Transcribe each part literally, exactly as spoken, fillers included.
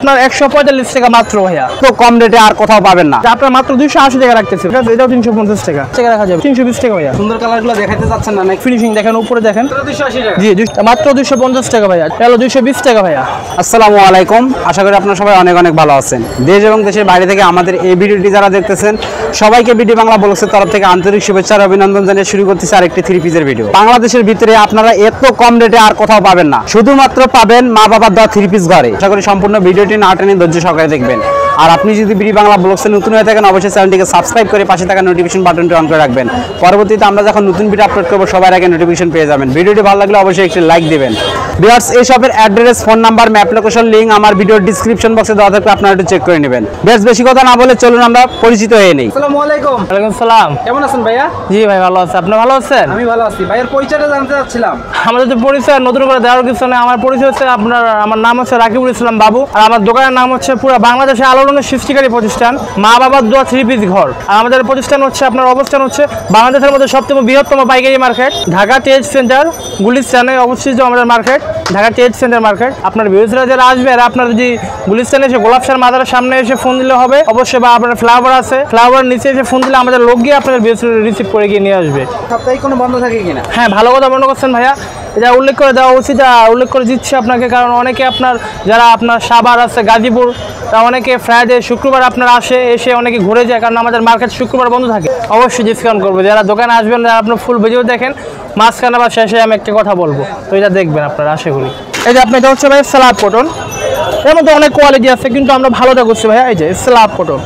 আপনার একশো পঁয়তাল্লিশ টাকা মাত্র ভাইয়া। তো কম রেটে আর কোথাও পাবেন না। আপনার মাত্র দুইশো আশি টাকা রাখতেছে, এটাও তিনশো পঞ্চাশ টাকা টাকা রাখা যাবে, তিনশো বিশ টাকা ভাইয়া। সুন্দর কালারগুলো দেখাইতে যাচ্ছেন না, ফিনিশিং দেখেন, উপরে দেখেন, দুইশো আশি টাকা। জি মাত্র দুইশো পঞ্চাশ টাকা ভাইয়া, তাহলে দুইশো বিশ টাকা ভাইয়া। আসসালামু আলাইকুম, আশা করি আপনারা সবাই অনেক অনেক ভালো আছেন। দেশ এবং দেশের বাইরে থেকে আমাদের এই ভিডিওটি যারা দেখতেছেন সবাইকে বিডি বাংলা ব্লগসের তরফ থেকে আন্তরিক শুভেচ্ছা আর অভিনন্দন জানিয়ে শুরু করতেছি আরেকটি থ্রি পিসের ভিডিও। বাংলাদেশের ভিতরে আপনারা এত কম রেটে আর কোথাও পাবেন না, শুধুমাত্র পাবেন মা বাবার দেওয়া থ্রি পিস ঘরে। আশা করি সম্পূর্ণ ভিডিওটি না টেনে ধৈর্য সহকারে দেখবেন। আর আপনি যদি বিডি বাংলা ব্লগসে নতুন হয়ে থাকেন অবশ্যই চ্যানেলটিকে সাবস্ক্রাইব করে পাশে থাকা নোটিফিকেশন বাটনটি অন করে রাখবেন। পরবর্তীতে আমরা যখন নতুন ভিডিও আপলোড করবো সবার আগে নোটিফিকেশন পেয়ে যাবেন। ভিডিওটি ভালো লাগলে অবশ্যই একটি লাইক দিবেন। ভিউয়ার্স, এই শপের address, phone number, map location link আমার ভিডিওর ডিসক্রিপশন বক্সে দেওয়া থাকবে, আপনারা একটু চেক করে নেবেন। বেশ বেশি কথা না বলে চলুন আমরা পরিচিত হয়ে নেই। আসসালামু আলাইকুম। ওয়ালাইকুম সালাম। কেমন আছেন ভাইয়া? জি ভাই ভালো আছে, আপনি ভালো আছেন? আমি ভালো আছি। ভাইয়ের পরিচয়টা জানতে চাচ্ছিলাম। আমাদের তো পরিচয় নতুন করে দেওয়ার কিছু নেই। আমার পরিচয় হচ্ছে আপনার, আমার নাম হচ্ছে রাকিবুল ইসলাম বাবু, আর আমার দোকানের নাম হচ্ছে পুরো বাংলাদেশে আলোড়নের সৃষ্টিকারী প্রতিষ্ঠান মা বাবার দোয়া থ্রি পিস ঘর। আর আমাদের প্রতিষ্ঠান হচ্ছে, আপনার অবস্থান হচ্ছে বাংলাদেশের মধ্যে সবথেকে বৃহত্তম পাইকারি মার্কেট ঢাকা ট্রেড সেন্টার গুলিস্তানে অবস্থিত আমাদের market, Dhaka trade center market. আপনার ভিউজরা যারা আসবে আর আপনার যদি গুলিস্তানে এসে গোলাপসার মাদারের সামনে এসে ফোন দিলে হবে অবশ্যই, বা আপনার ফ্লাওয়ার আছে, ফ্লাওয়ার নিচে এসে ফোন দিলে আমাদের লোক গিয়ে আপনাদের ভিউজ রিসিভ করে গিয়ে নিয়ে আসবে। সপ্তাহে কোনো বন্ধ থাকে কিনা? হ্যাঁ, ভালো কথা মনে করছেন ভাইয়া, এটা উল্লেখ করে দেওয়া উচিত, উল্লেখ করে দিচ্ছি আপনাকে, কারণ অনেকে আপনার যারা আপনার সাভার আছে, গাজীপুর, তা অনেকে ফ্রাইডে শুক্রবার আপনার আসে, এসে অনেকে ঘুরে যায়, কারণ আমাদের মার্কেট শুক্রবার বন্ধ থাকে। অবশ্যই ডিসকাউন্ট করবো, যারা দোকানে আসবেন, যারা আপনার ফুল ভিডিও দেখেন, মাঝখানে বা শেষে আমি একটা কথা বলবো, তো এটা দেখবেন আপনারা, আশা করি। এই যে আপনি, এটা হচ্ছে ভাই স্ল্যাব কটন, এর মধ্যে অনেক কোয়ালিটি আছে, কিন্তু আমরা ভালোটা করছি ভাইয়া। এই যে স্ল্যাব কটন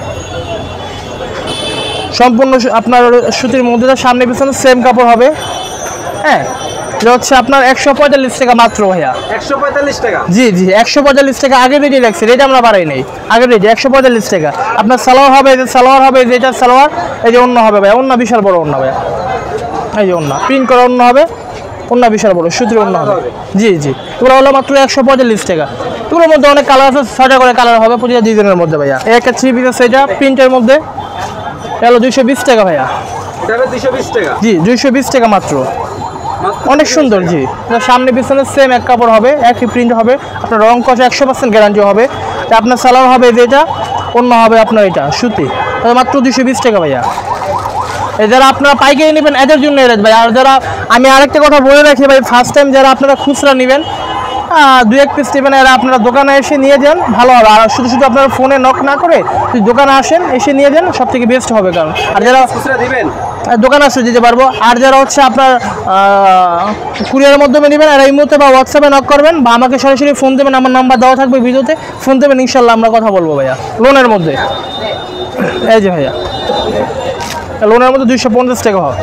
সম্পূর্ণ আপনার সুতির মধ্যে, সামনে পিছনে সেম কাপড় হবে। হ্যাঁ, এটা হচ্ছে আপনার একশো পঁয়তাল্লিশ টাকা মাত্র ভাইয়া। একশো পঁয়তাল্লিশ টাকা? জি জি একশো পঁয়তাল্লিশ টাকা, আগে রেডি রাখছি, রেট আমরা বাড়াই নেই, আগে রেডি একশো পঁয়তাল্লিশ টাকা। আপনার সালোয়ার হবে, এই যে সালোয়ার হবে, এই যে এটা সালোয়ার, এই যে অন্য হবে ভাইয়া, অন্য বিশাল বড় অন্য ভাইয়া, এই যে অন্য প্রিন্ট করা অন্য হবে, অন্য বিশাল বড় সুতির অন্য হবে। জি জি এগুলো হলো মাত্র একশো পঁয়তাল্লিশ টাকা। এগুলোর মধ্যে অনেক কালার আছে, ছয়টা করে কালার হবে প্রতিটা ডিজাইনের মধ্যে ভাইয়া। এই একটা থ্রি পিস আছে, এটা প্রিন্টের মধ্যে, এটা হলো দুইশো বিশ টাকা ভাইয়া। এটা হবে দুইশো বিশ টাকা? জি দুইশো বিশ টাকা মাত্র, অনেক সুন্দর। জি সামনে পিছনে সেম এক কাপড় হবে, একই প্রিন্ট হবে, আপনার রং কষা একশো পার্সেন্ট গ্যারান্টি হবে। আপনার সালোয়ার হবে যেটা, অন্য হবে আপনার এটা সুতি, মাত্র দুইশো বিশ টাকা ভাইয়া। এই যারা আপনারা পাইকারি নেবেন এদের জন্য রেট ভাই। আর যারা, আমি আরেকটা কথা বলে রাখি ভাই, ফার্স্ট টাইম যারা আপনারা খুচরা নেবেন, দুই এক পিস নেবেন, এরা আপনারা দোকানে এসে নিয়ে যান, ভালো হবে। আর শুধু শুধু আপনারা ফোনে নক না করে যদি দোকানে আসেন, এসে নিয়ে যান, সব থেকে বেস্ট হবে। কারণ আর যারা খুচরা দিবেন দোকানে আসলে দিতে পারবো, আর যারা হচ্ছে আপনার কুরিয়ারের মাধ্যমে নেবেন, আর এই মুহূর্তে বা হোয়াটসঅ্যাপে নক করবেন বা আমাকে সরাসরি ফোন দেবেন, আমার নাম্বার দেওয়া থাকবে ভিডিওতে, ফোন দেবেন, ইনশাল্লাহ আমরা কথা বলবো ভাইয়া। লোনের মধ্যে এই যে ভাইয়া, লোনের মধ্যে দুইশো পঞ্চাশ টাকা হয়।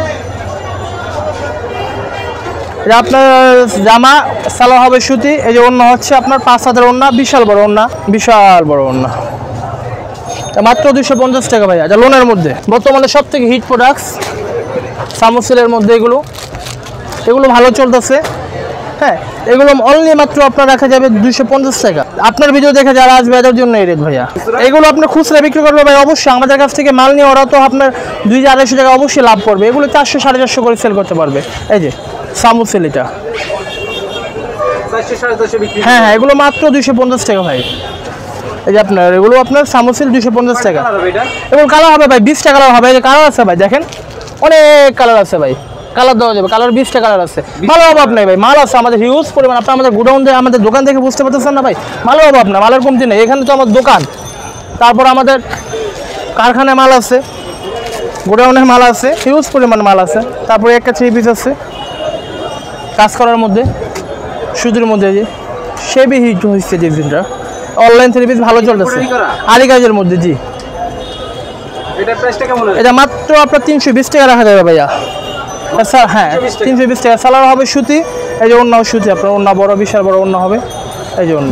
এটা আপনার জামা সালোয়ার হবে সুতি, এই যে অন্য হচ্ছে আপনার পাঁচ হাতের ওড়না, বিশাল বড় ওড়না, বিশাল বড় ওড়না, মাত্র দুইশো পঞ্চাশ টাকা ভাইয়া। যা লোনের মধ্যে বর্তমানে সব থেকে হিট প্রোডাক্টস সামুসেলের মধ্যে, এগুলো এগুলো ভালো চলতেছে। হ্যাঁ, এগুলো অনলি মাত্র আপনার রাখা যাবে দুইশো পঞ্চাশ টাকা। আপনার ভিডিও দেখে যারা আসবে এদের জন্য এই রেট ভাইয়া। এগুলো আপনার খুচরা বিক্রি করবে ভাই, অবশ্যই আমাদের কাছ থেকে মাল নিয়ে ওরা তো আপনার দুই হাজার আড়াইশো টাকা অবশ্যই লাভ করবে। এগুলো চারশো সাড়ে চারশো করে সেল করতে পারবে। এই যে সামুসেল, এটা হ্যাঁ হ্যাঁ এগুলো মাত্র দুইশো পঞ্চাশ টাকা ভাই। এই যে আপনার এগুলো আপনার সামুসেল দুইশো পঞ্চাশ টাকা। এগুলো কালার হবে ভাই, বিশটা কালার হবে। এই যে কালার আছে ভাই, দেখেন অনেক কালার আছে ভাই, কালার দেওয়া যাবে, কালার বিশটা কালার আছে। ভালো অভাব নেই ভাই, মাল আছে আমাদের হিউজ পরিমাণ। আপনি আমাদের গোডাউন দিয়ে, আমাদের দোকান দেখে বুঝতে পারতেছেন না ভাই, মাল অভাব না, মালের কমতি নেই। এখানে তো আমার দোকান, তারপর আমাদের কারখানায় মাল আছে, গোডাউনের মাল আছে, হিউজ পরিমাণ মাল আছে। তারপরে একটা থ্রি পিস আছে কাজ করার মধ্যে, সুতির মধ্যে, যে সেবি হিট হচ্ছে ডিজাইনটা, অনলাইন থ্রি পিস ভালো চলতেছে, আরি কাজের মধ্যে। জি এটা প্রাইসটা কেমন? এটা মাত্র আপনার তিনশো বিশ টাকা রাখা যাবে ভাইয়া। হ্যাঁ তিনশো বিশ টাকা। সালোয়ার হবে সুতি, এই যে অন্য সুতি, আপনার অন্য বড় বিশাল বড় অন্য হবে, এই যে অন্য।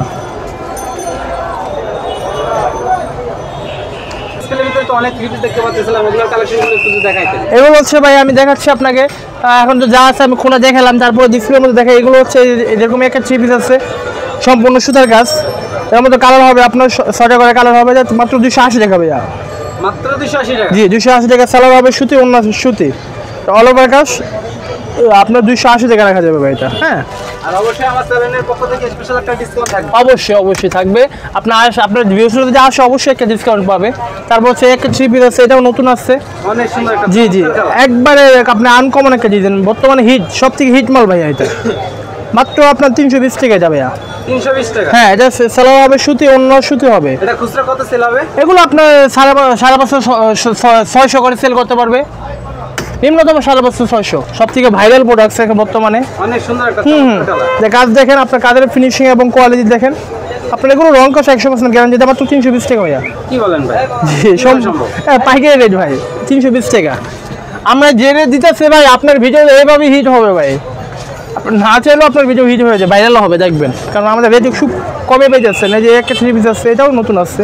এগুলো হচ্ছে ভাই, আমি দেখাচ্ছি আপনাকে, এখন তো যা আছে আমি খোলা দেখালাম, তারপরে ডিসপ্লের মধ্যে দেখাই। এগুলো হচ্ছে এরকম একটা থ্রি পিস আছে, সম্পূর্ণ সুতার কাজ, এর মধ্যে কালার হবে আপনার ছয়টা করে কালার হবে, মাত্র দুইশো আশি টাকা ভাইয়া। মাত্র দুইশো আশি টাকা? জি দুইশো আশি টাকা। সালোয়ার হবে সুতি, অন্য সুতি, অল ওভার কাজ, আপনার দুইশো আশি টাকা রাখা যাবে ভাই এটা। হ্যাঁ, আর অবশ্যই আমার চ্যানেলের পক্ষ থেকে স্পেশাল একটা ডিসকাউন্ট থাকবে। অবশ্যই অবশ্যই থাকবে। আপনার আস আপনার ভিউসগুলো যদি আসে অবশ্যই একটা ডিসকাউন্ট পাবে। তারপর হচ্ছে একটা থ্রি পিস আছে, এটাও নতুন আসছে। অনেক সুন্দর একটা জি জি, একবারে আপনি আনকমন একটা ডিজাইন, বর্তমানে হিট, সব থেকে হিট মাল ভাইয়া এটা। মাত্র আপনার তিনশো বিশ টাকা যাবে। তিনশো বিশ টাকা। হ্যাঁ, এটা সেলার হবে সুতি, অন্য সুতি হবে। এটা খুচরা কত সেল হবে? এগুলো আপনার সাড়ে পা- সাড়ে পাঁচশো ছ- ছয়শো করে সেল করতে পারবে, নিম্নতম সাড়ে পাঁচশো ছয়শো। সব থেকে ভাইরাল প্রোডাক্টস এখন বর্তমানে। অনেক সুন্দর একটা হুম হুম, চমৎকার কালার। যে কাজ দেখেন, আপনার কাজের ফিনিশিং এবং কোয়ালিটি দেখেন। আপনার এগুলো রং কষ একশো পার্সেন্ট গ্যারান্টি, দেওয়া মাত্র তিনশো বিশ টাকা ভাইয়া। কি বলেন ভাই? জি, সম- সম্ভব? হ্যাঁ, পাইকারি রেট ভাই, তিনশো বিশ টাকা। আমরা যে রেট দিতেছি ভাই, আপনার ভিডিও এইভাবে হিট হবে ভাই। আপনার না চাইলেও আপনার ভিডিও হিট হয়ে যায়, ভাইরাল হবে দেখবেন। কারণ আমাদের রেট খুব কমে পেয়ে যাচ্ছে না, যে একটা থ্রি পিস আসছে, এটাও নতুন আসছে।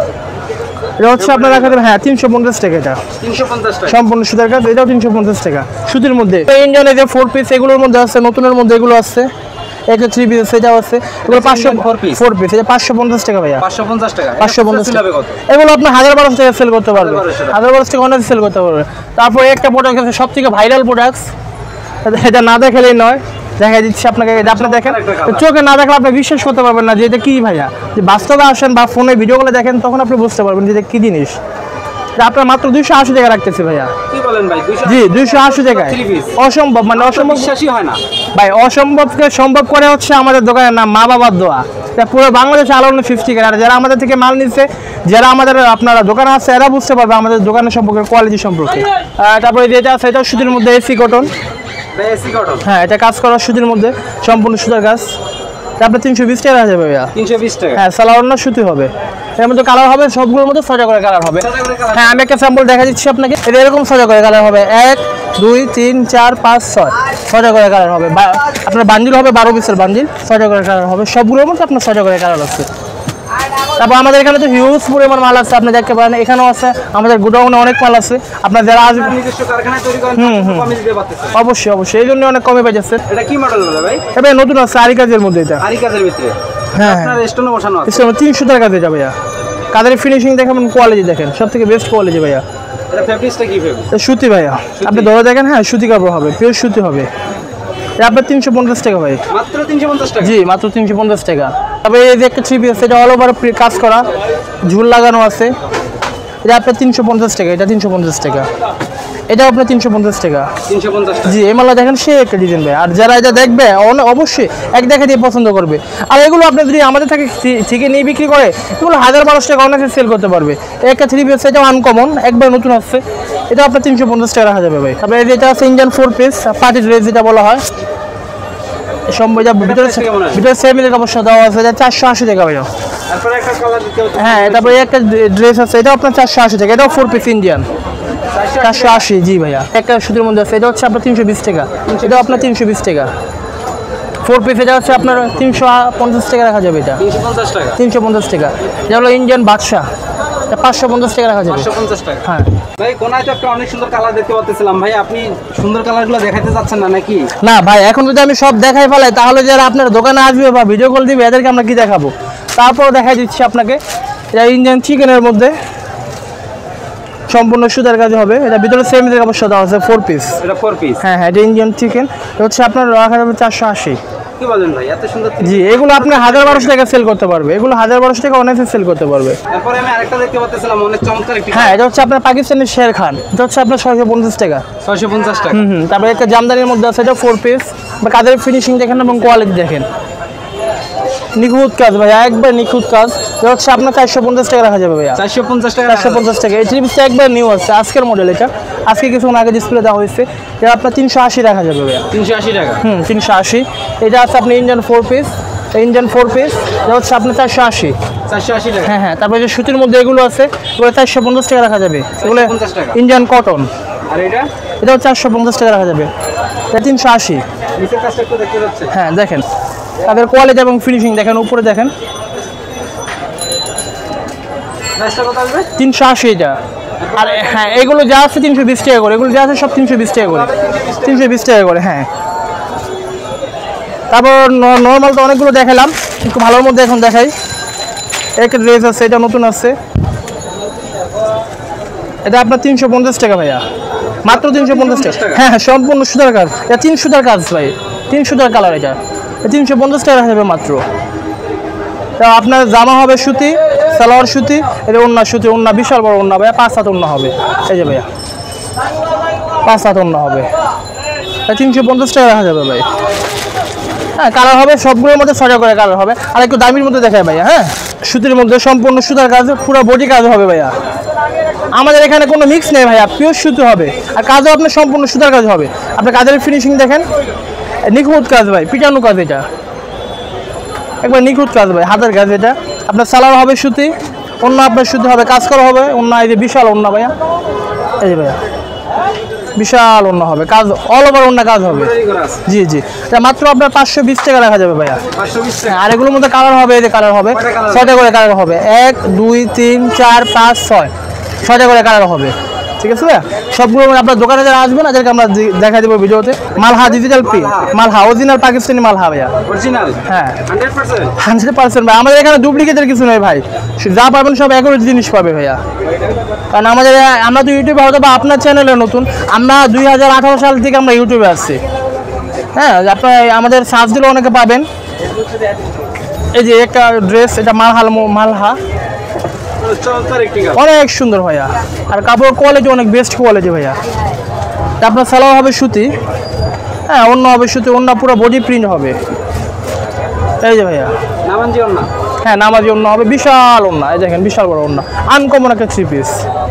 এটা হচ্ছে আপনার রাখা যাবে হ্যাঁ তিনশো পঞ্চাশ টাকা। এটা তিনশো পঞ্চাশ টাকা সম্পূর্ণ সুতার কাজ, এটাও তিনশো পঞ্চাশ টাকা সুতির মধ্যে। ইন্ডিয়ানের যে ফোর পিস এগুলোর মধ্যে আছে, নতুনের মধ্যে এগুলো আসছে। একটা থ্রি পিস এটাও আছে, এগুলো পাঁচশো four piece? ফোর পিস, এটা পাঁচশো পঞ্চাশ টাকা ভাইয়া। পাঁচশো পঞ্চাশ টাকা। পাঁচশো পঞ্চাশ সেল টাকা হবে কত? এগুলো আপনার হাজার বারোশো টাকা সেল করতে পারবে, বারোশো টাকা। হাজার বারোশো টাকা অনেক সেল করতে পারবে। তারপরে একটা প্রোডাক্ট আছে সব থেকে ভাইরাল প্রোডাক্টস, এটা না দেখালেই নয়, দেখা দিচ্ছি আপনাকে। এটা আপনি দেখেন, একটা colour। চোখে না দেখলে আপনি বিশ্বাস করতে পারবেন না যে এটা কি ভাইয়া। যে বাস্তবে আসেন বা ফোনে ভিডিওগুলো দেখেন, তখন আপনি বুঝতে পারবেন যে এটা কি জিনিস। এটা আপনার মাত্র দুইশো আশি টাকা রাখতেছি ভাইয়া। কি বলেন ভাই? দুইশো জি, দুইশো আশি টাকায়। থ্রি পিস অসম্ভব, মানে অসম্ভব বিশ্বাসই হয় না ভাই। অসম্ভবকে সম্ভব করে হচ্ছে আমাদের দোকানের নাম মা বাবার দোয়া। এটা পুরো বাংলাদেশে আলাদা ফিফটি আর যারা আমাদের থেকে মাল নিচ্ছে, যারা আমাদের আপনারা দোকানে আছে, এরা বুঝতে পারবে আমাদের দোকানের সম্পর্কে, কোয়ালিটি সম্পর্কে। আহ, তারপরে যেটা আছে এটা সুতির মধ্যে এসি কটন। AC cotton. হ্যাঁ, এটা কাজ করা সুতির মধ্যে, সম্পূর্ণ সুতার কাজ। তারপরে তিনশো বিশ টাকা যাবে ভাইয়া। তিনশো বিশ টাকা। হ্যাঁ, সালোয়ার না সুতি হবে। এর মধ্যে কালার হবে, সবগুলোর মধ্যে ছয়টা করে কালার হবে। ছয়টা করে colour। হ্যাঁ, আমি একটা স্যাম্পল দেখা দিচ্ছি আপনাকে। এটা এরকম ছয়টা করে কালার হবে, এক দুই তিন চার পাঁচ ছয়, ছয়টা করে কালার হবে। বা- আপনার বান্ডিল হবে বারো পিসের বান্ডিল, ছয়টা করে কালার হবে। সবগুলোর মধ্যে আপনার ছয়টা করে কালার আছে। তারপর আমাদের এখানে তো হিউজ পরিমাণ মাল আছে, আপনি দেখতে পারেন। এখানেও আছে, আমাদের গোডাউনে অনেক মাল আছে। আপনার যারা আসবে, নিজস্ব কারখানায় তৈরি করেন, কমে দিতে পারতেছেন। অবশ্যই অবশ্যই, এই জন্য অনেক কমে পেয়ে যাচ্ছে। এটা কি মডেল বলে ভাই? এবার নতুন আছে আরি কাজের মধ্যে, এটা আরি কাজের ভিতরে হ্যাঁ আপনার স্টোন বসানো আছে। হ্যাঁ, তিনশো টাকা কাজে যাবে ভাইয়া। কাদের ফিনিশিং দেখেন, কোয়ালিটি দেখেন, সব থেকে বেস্ট কোয়ালিটি ভাইয়া। এটা ফেব্রিক্সটা কি ফেব্রিক? এটা সুতি ভাইয়া, আপনি ধরে দেখেন। হ্যাঁ, সুতি কাপড় হবে, পিওর সুতি হবে। এটা আপনার তিনশো পঞ্চাশ টাকা ভাই। মাত্র তিনশো পঞ্চাশ টাকা। জি, মাত্র তিনশো পঞ্চাশ টাকা। তবে এই যে একটা থ্রি পিস, এটা অল ওভার কাজ করা, ঝুল লাগানো আছে। এটা আপনার তিনশো পঞ্চাশ টাকা, এটা তিনশো পঞ্চাশ টাকা, এটাও আপনার তিনশো পঞ্চাশ টাকা। তিনশো পঞ্চাশ টাকা। জি, এই মালা দেখেন, সে একটা ডিজাইন ভাই। আর যারা এটা দেখবে অন- অবশ্যই এক দেখা দিয়ে পছন্দ করবে। আর এগুলো আপনি যদি আমাদের থেকে থেকে নিয়ে বিক্রি করে, এগুলো হাজার বারোশো টাকা অনেকে সেল করতে পারবে। এই একটা থ্রি পিস, এটাও আনকমন, একবার নতুন আসছে। এটা আপনার তিনশো পঞ্চাশ টাকা রাখা যাবে ভাই। তারপরে যেটা আছে Indian four piece party dress, যেটা বলা হয়। সম্ভব ভিতরে price কেমন আছে? ভিতরে সেমিলের কাপড় দেওয়া আছে, এটা চারশো আশি টাকা ভাইয়া। তারপরে একটা কালার দিতে হচ্ছে। হ্যাঁ, তারপরে একটা ড্রেস আছে, এটাও আপনার চারশো আশি টাকা, এটাও ফোর পিস ইন্ডিয়ান, চারশো আশি। জি ভাইয়া। একটা সুতির মধ্যে আছে, এটা হচ্ছে আপনার তিনশো বিশ টাকা, এটাও আপনার তিনশো বিশ টাকা। ফোর পিস, এটা হচ্ছে আপনার তিনশো পঞ্চাশ টাকা রাখা যাবে। এটা তিনশো পঞ্চাশ টাকা। তিনশো পঞ্চাশ টাকা। এটা হলো ইন্ডিয়ান বাদশাহ, এটা পাঁচশো পঞ্চাশ টাকা রাখা যাবে। পাঁচশো পঞ্চাশ টাকা। হ্যাঁ ভাই কোনায় তো একটা অনেক সুন্দর কালার দেখতে পাচ্ছিলাম ভাই, আপনি সুন্দর কালারগুলো দেখাইতে যাচ্ছেন না নাকি? না ভাই, এখন যদি আমি সব দেখাই ফেলাই, তাহলে যারা আপনার দোকানে আসবে বা ভিডিও কল দিবে, এদেরকে আমরা কি দেখাবো? তারপর দেখাই দিচ্ছি আপনাকে। এটা ইন্ডিয়ান চিকেনের মধ্যে সম্পূর্ণ সুতার কাজ হবে। এটা ভিতরে সেম কাপড় সাদা আছে, ফোর পিস। এটা ফোর পিস। হ্যাঁ হ্যাঁ, এটা ইন্ডিয়ান চিকেন, এটা হচ্ছে আপনার রাখা যাবে চারশো আশি। কি বলেন ভাই, এত সুন্দর? জি, এগুলো আপনি হাজার বারোশো টাকা সেল করতে পারবে, এগুলো হাজার বারোশো টাকা অনেকে সেল করতে পারবে। তারপরে আমি আরেকটা দেখতে পাচ্ছিলাম অনেক চমৎকার একটি। হ্যাঁ, এটা হচ্ছে আপনার পাকিস্তানের শের খান, এটা হচ্ছে আপনার ছয়শো পঞ্চাশ টাকা। ছয়শো পঞ্চাশ টাকা। হুম হুম। তারপরে একটা জামদানির মধ্যে আছে, এটা ফোর পিস। বা কাজের ফিনিশিং দেখেন এবং কোয়ালিটি দেখেন, নিখুঁত কাজ ভাইয়া, একবার নিখুঁত কাজ। এটা হচ্ছে আপনার চারশো পঞ্চাশ টাকা রাখা যাবে ভাইয়া। চারশো পঞ্চাশ টাকা। চারশো পঞ্চাশ টাকা। এই থ্রি পিসটা একবার নিউ আছে, আজকের মডেল। এটা আজকে কিছুক্ষণ আগে ডিসপ্লে দেওয়া হয়েছে। এটা আপনার তিনশো আশি রাখা যাবে ভাইয়া। তিনশো আশি টাকা। হুম, তিনশো আশি। এটা আছে আপনি Indian four piece, Indian four piece, এটা হচ্ছে আপনার চারশো আশি। চারশো আশি টাকা। হ্যাঁ হ্যাঁ। তারপরে যে সুতির মধ্যে এগুলো আছে, এগুলো চারশো পঞ্চাশ টাকা রাখা যাবে। এগুলো পঞ্চাশ টাকা। ইন্ডিয়ান কটন, আর এটা এটাও চারশো পঞ্চাশ টাকা রাখা যাবে। এটা তিনশো আশি। নিচের কাজটা একটু দেখতে পাচ্ছেন। হ্যাঁ, দেখেন তাদের কোয়ালিটি এবং ফিনিশিং দেখেন, উপরে দেখেন। প্রাইসটা কত আসবে? তিনশো আশি এটা। আর হ্যাঁ, এগুলো যা আছে তিনশো বিশ টাকা করে, এগুলো যা আছে সব তিনশো বিশ টাকা করে, তিনশো বিশ টাকা করে। হ্যাঁ। তারপর নর্মাল তো অনেকগুলো দেখালাম, একটু ভালোর মধ্যে এখন দেখাই। একটা ড্রেস আছে, এটা নতুন আছে, এটা আপনার তিনশো পঞ্চাশ টাকা ভাইয়া। মাত্র তিনশো পঞ্চাশ টাকা। হ্যাঁ হ্যাঁ সম্পূর্ণ সুতার কাজ, এটা তিন সুতার কাজ ভাই, তিন সুতার কালার, এটা তিনশো পঞ্চাশ টাকা রাখা যাবে মাত্র। তা আপনার জামা হবে সুতি, সালোয়ার সুতি, এটা ওন্না সুতি, ওন্না বিশাল বড় ওন্না ভাইয়া, পাঁচ হাত ওন্না হবে, এই যে ভাইয়া পাঁচ হাত ওন্না হবে, তিনশো পঞ্চাশ টাকা রাখা যাবে ভাই। হ্যাঁ কালার হবে সবগুলোর মধ্যে ছয়টা করে কালার হবে। আর একটু দামির মধ্যে দেখায় ভাইয়া, হ্যাঁ সুতির মধ্যে সম্পূর্ণ সুতার কাজ, পুরো বডি কাজ হবে ভাইয়া। আমাদের এখানে কোনো মিক্স নেই ভাইয়া, পিওর সুতি হবে, আর কাজও আপনার সম্পূর্ণ সুতার কাজ হবে। আপনার কাজের ফিনিশিং দেখেন, নিখুঁত কাজ ভাই, পিটানো কাজ, এটা একবার নিখুঁত কাজ ভাই, হাতের কাজ। এটা আপনার সালোয়ার হবে সুতি, অন্য আপনার সুতি হবে, কাজ করা হবে, অন্য এই যে বিশাল অন্য ভাইয়া, এই যে ভাইয়া বিশাল অন্য হবে, কাজ অল ওভার অন্য কাজ হবে। জি জি এটা মাত্র আপনার পাঁচশো বিশ টাকা রাখা যাবে ভাইয়া। আর এগুলোর মধ্যে কালার হবে, এই যে কালার হবে, ছয়টা করে কালার হবে, এক দুই তিন চার পাঁচ ছয়, ছয়টা করে কালার হবে, ঠিক আছে ভাইয়া। সবগুলো আপনার দোকানে যারা আসবেন তাদেরকে আমরা দেখা দেবো ভিডিওতে। মালহা ডিজিটাল প্রিন্ট, মালহা অরিজিনাল পাকিস্তানি মালহা ভাইয়া, অরিজিনাল হ্যাঁ হান্ড্রেড পার্সেন্ট হান্ড্রেড পার্সেন্ট ভাই। আমাদের এখানে ডুপ্লিকেটের কিছু নেই ভাই, যা পাবেন সব একই জিনিস পাবে ভাইয়া। কারণ আমাদের আমরা তো ইউটিউবে হয়তো বা আপনার চ্যানেলে নতুন, আমরা দুই হাজার আঠারো সাল থেকে আমরা ইউটিউবে আসছি। হ্যাঁ আপনার আমাদের সার্চ দিলে অনেকে পাবেন। এই যে একটা ড্রেস, এটা মালহাল মালহা, অনেক সুন্দর ভাইয়া, আর কাপড় কোয়ালিটি অনেক বেস্ট কোয়ালিটি ভাইয়া। আপনার সালোয়ার হবে সুতি, হ্যাঁ অন্য হবে সুতি, অন্য পুরো বডি প্রিন্ট হবে, এই যে ভাইয়া নামাজি ওন্না, হ্যাঁ নামাজি অন্য হবে, বিশাল অন্য, এই দেখেন বিশাল বড় অন্য, আনকমন একটা থ্রি পিস।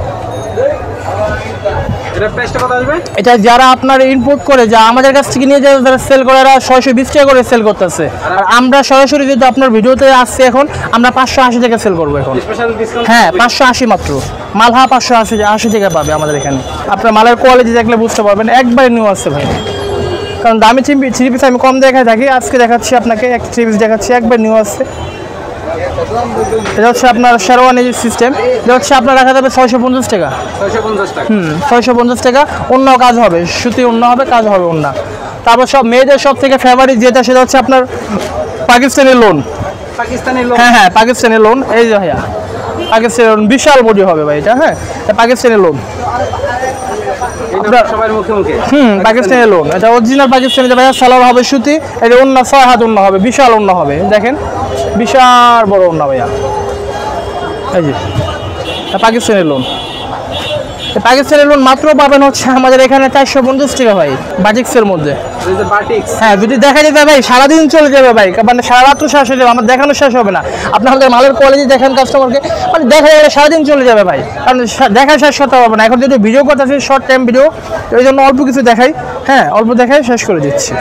এটা যারা আপনার ইম্পোর্ট করে, যা আমাদের কাছ থেকে নিয়ে যারা সেল করে, এরা ছয়শো বিশ টাকা করে সেল করতেছে। আর আমরা সরাসরি যেহেতু আপনার ভিডিওতে আসছে, এখন আমরা পাঁচশো আশি টাকা সেল করবো এখন। হ্যাঁ পাঁচশো আশি মাত্র, মালহা পাঁচশো আশি আশি টাকা পাবে আমাদের এখানে। আপনার মালের কোয়ালিটি দেখলে বুঝতে পারবেন, একবারে নিউ আসছে ভাই। কারণ দামি থ্রি পিস আমি কম দেখাই থাকি, আজকে দেখাচ্ছি আপনাকে এক থ্রি পিস দেখাচ্ছি, একবার নিউ আসছে। এটা হচ্ছে আপনার শেরওয়ানি সিস্টেম, এটা হচ্ছে আপনার রাখা যাবে ছয়শো পঞ্চাশ টাকা। হুম ছয়শো পঞ্চাশ টাকা, অন্য কাজ হবে, সুতি অন্য হবে, কাজ হবে অন্য। তারপর সব মেয়েদের সব থেকে ফেভারিট যেটা, সেটা হচ্ছে আপনার পাকিস্তানি লোন। পাকিস্তানি লোন, হ্যাঁ হ্যাঁ পাকিস্তানি লোন, এই যে ভাইয়া পাকিস্তানি লোন, বিশাল বডি হবে ভাই এটা। হ্যাঁ পাকিস্তানি লোন, সবার মুখে মুখে। হুম পাকিস্তানি লোন, এটা অরিজিনাল পাকিস্তানি ভাইয়া। সালোয়ার হবে সুতি, এটা অন্য ছয় হাত অন্য হবে, বিশাল অন্য হবে, দেখেন বিশাল বড় অন্য ভাইয়া, এই যে পাকিস্তানি লোন। পাকিস্তানি লোন মাত্র পাবেন হচ্ছে আমাদের এখানে চারশো পঞ্চাশ টাকা ভাই, বাটিক্সের মধ্যে। হ্যাঁ যদি দেখা যাবে ভাই সারাদিন চলে যাবে ভাই, মানে সারা রাত্র শেষ হয়ে যাবে, আমার দেখানো শেষ হবে না। আপনি আমাদের মালের কোয়ালিটি দেখেন কাস্টমারকে, মানে দেখা যাবে সারাদিন চলে যাবে ভাই, কারণ দেখা শেষ করতে পারবে না। এখন যেহেতু ভিডিও করতেছি শর্ট টাইম ভিডিও, ওই জন্য অল্প কিছু দেখাই, হ্যাঁ অল্প দেখাই শেষ করে দিচ্ছি।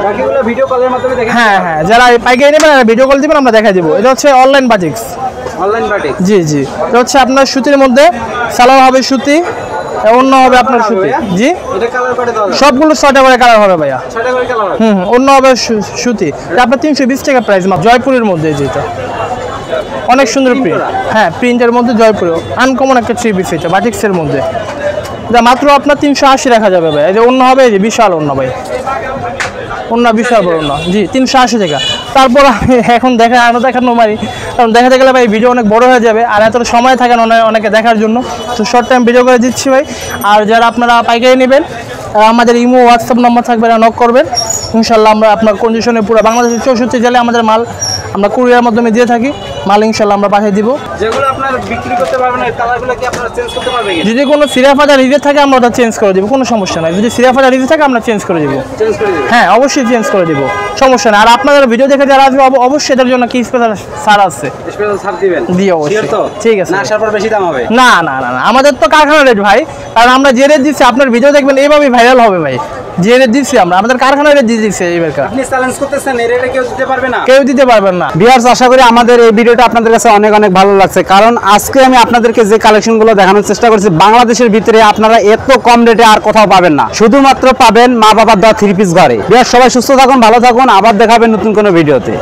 হ্যাঁ হ্যাঁ যারা পাইকারি নেবেন ভিডিও কল দিবেন, আমরা দেখা দিব। এটা হচ্ছে অনলাইন বাটিক্স, অনলাইন বাটিক, জি জি। এটা হচ্ছে আপনার সুতির মধ্যে, সালোয়ার হবে সুতি, অন্য হবে আপনার সুতি, জি সবগুলো ছয়টা করে কালার হবে ভাইয়া। হুম অন্য হবে সুতি, আপনার তিনশো বিশ টাকা প্রাইস, জয়পুরের মধ্যে যেটা অনেক সুন্দর প্রিন্ট। হ্যাঁ প্রিন্টের মধ্যে জয়পুরে আনকমন একটা থ্রি পিস, এটা বাটিক্সের মধ্যে, যা মাত্র আপনার তিনশো আশি রাখা যাবে ভাই। এই যে অন্য হবে, এই যে বিশাল অন্য ভাই, অন্য বিশাল বড় অন্য, জি তিনশো আশি টাকা। তারপর আমি এখন দেখা আরও দেখানো মারি, কারণ দেখাতে গেলে ভাই ভিডিও অনেক বড় হয়ে যাবে, আর এত সময় থাকে না অনেকে দেখার জন্য, তো শর্ট টাইম ভিডিও করে দিচ্ছি ভাই। আর যারা আপনারা পাইকারি নেবেন, আমাদের ইমো হোয়াটসঅ্যাপ নম্বর থাকবে, নক করবেন, ইনশাল্লাহ আমরা আপনার কন্ডিশনে পুরো বাংলাদেশের চৌষট্টি জেলায় আমাদের মাল আমরা কুরিয়ার মাধ্যমে দিয়ে থাকি, মাল ইনশাল্লাহ আমরা পাঠিয়ে দিব। যেগুলো আপনার বিক্রি করতে পারবেন, এই কালারগুলো কি আপনারা চেঞ্জ করতে পারবেন? যদি কোনো সিরা ফাটা রিজেক্ট থাকে আমরা ওটা চেঞ্জ করে দিব, কোনো সমস্যা নাই। যদি সিরা ফাটা রিজেক্ট থাকে আমরা চেঞ্জ করে দিব, চেঞ্জ করে দিব, হ্যাঁ অবশ্যই চেঞ্জ করে দিব, সমস্যা নাই। আর আপনাদের ভিডিও দেখে যারা আসবে অবশ্যই এদের জন্য কি স্পেশাল ছাড় আছে, স্পেশাল ছাড় দিবেন, জি অবশ্যই, ঠিক আছে। না আসার পর বেশি দাম হবে? না না না না, আমাদের তো কারখানা রেট ভাই, কারণ আমরা যে রেট দিচ্ছি আপনার ভিডিও দেখবেন এইভাবেই ভাইরাল হবে ভাই, যে রেট দিচ্ছি আমরা, আমাদের কারখানা রেট দিয়ে দিচ্ছি এইবার। আপনি চ্যালেঞ্জ করতেছেন এই রেটে কেউ দিতে পারবে না? কেউ দিতে পারবেন না। ভিউয়ার্স আশা করি আমাদের এই ভিডিওটা আপনাদের কাছে অনেক অনেক ভালো লাগছে, কারণ আজকে আমি আপনাদেরকে যে কালেকশনগুলো দেখানোর চেষ্টা করছি, বাংলাদেশের ভিতরে আপনারা এত কম রেটে আর কোথাও পাবেন না, শুধুমাত্র পাবেন মা বাবার দেওয়া থ্রি পিস ঘরে। ভিউয়ার্স সবাই সুস্থ থাকুন, ভালো থাকুন, আবার দেখাবেন নতুন কোনো ভিডিওতে।